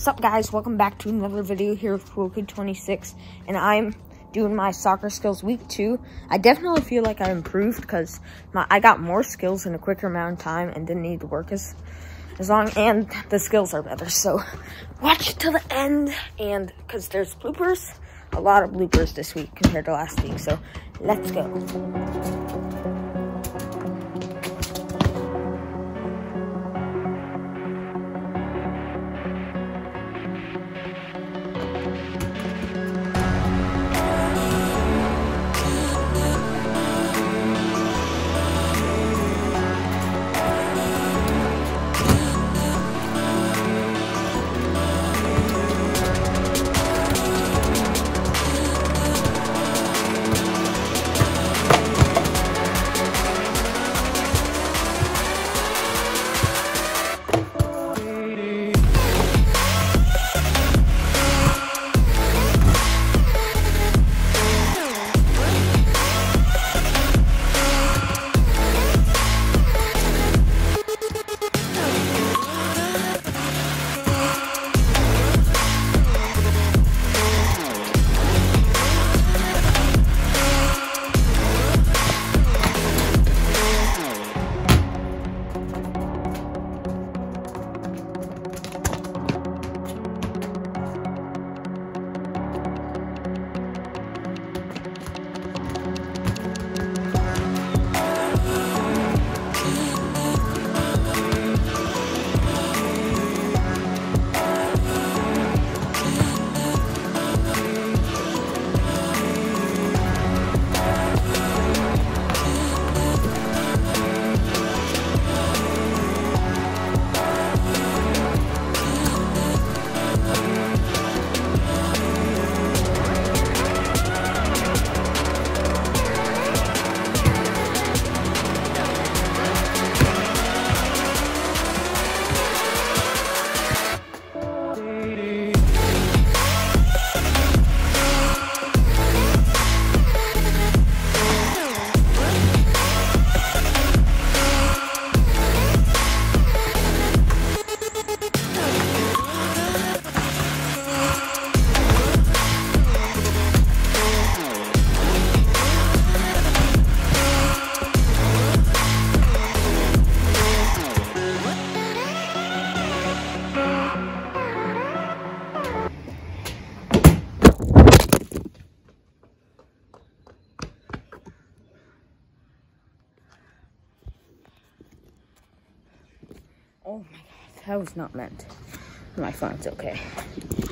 What's up, guys? Welcome back to another video here with Kool 26, and I'm doing my soccer skills week 2. I definitely feel like I improved because I got more skills in a quicker amount of time and didn't need to work as long, and the skills are better. So watch to the end, and because there's bloopers, a lot of bloopers this week compared to last week. So let's go. Oh my god, that was not meant. My phone's okay.